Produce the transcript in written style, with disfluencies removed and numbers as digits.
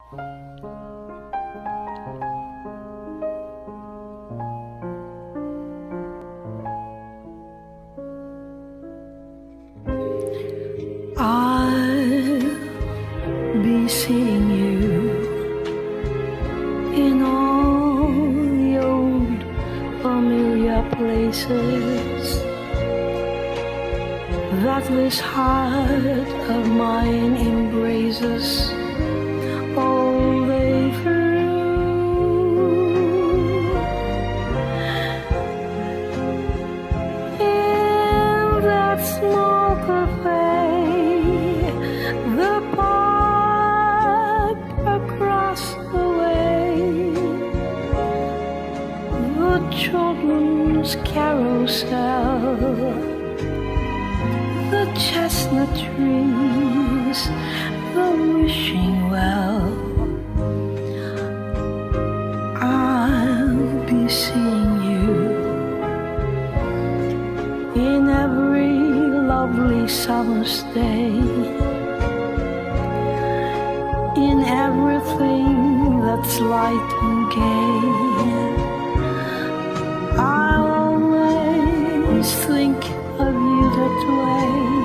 I'll be seeing you in all the old familiar places that this heart of mine embraces all day through. In that small cafe, the park across the way, the children's carousel, the chestnut trees, the wishing well. I'll be seeing you in every lovely summer's day, in everything that's light and gay. I'll always think of you that way.